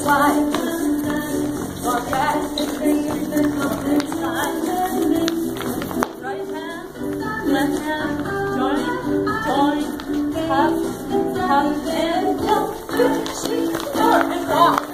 slide. Walk back and bring the confidence slide. Right hand, left hand, join, hop, hop, and jump, 2, 3, 4, and rock.